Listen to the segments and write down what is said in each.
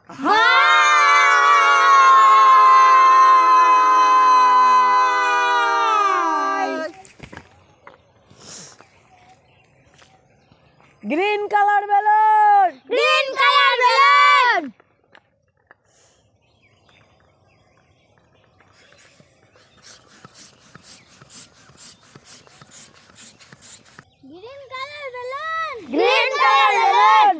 Green colour balloon, green colour balloon, green colour balloon, green colour balloon,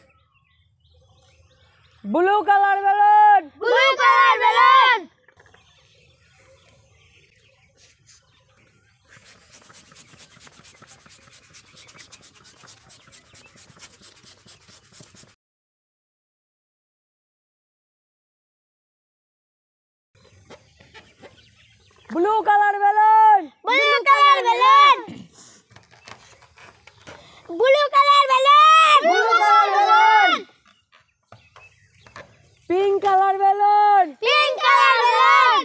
blue colour balloon, blue colour balloon, blue colour balloon, blue colour balloon, blue colour balloon, blue colour balloon, pink colour balloon, pink colour balloon,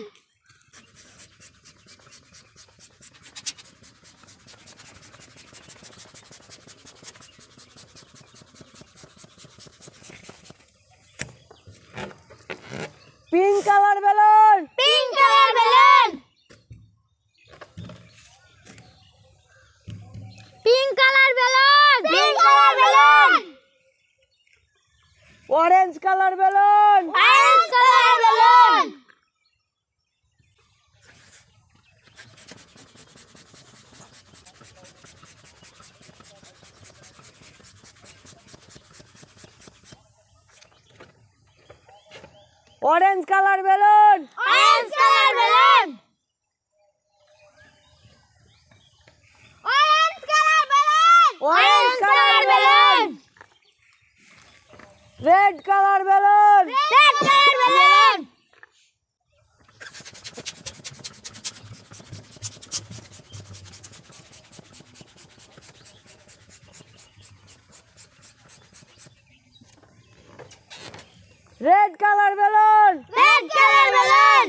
pink colour balloon, pink colour balloon, pink colour balloon, pink colour balloon, orange colour balloon, orange colour balloon, orange colour balloon, orange colour balloon, orange colour balloon, orange colour balloon, red colour balloon, red colour balloon, red colour balloon, red colour balloon,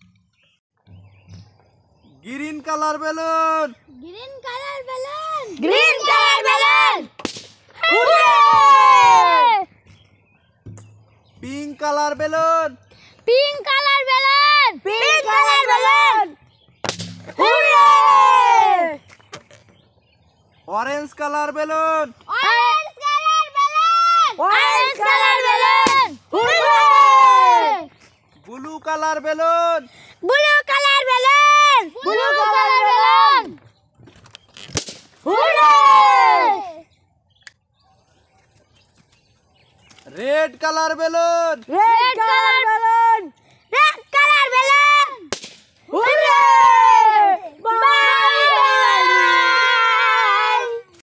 green colour balloon, green colour balloon, green colour balloon, hurray! Pink colour balloon, pink colour balloon, pink colour balloon, hurray! Orange colour balloon, orange colour balloon, orange colour balloon, hurray! Blue colour balloon, blue colour balloon, blue colour balloon, hurray! Red colour balloon, red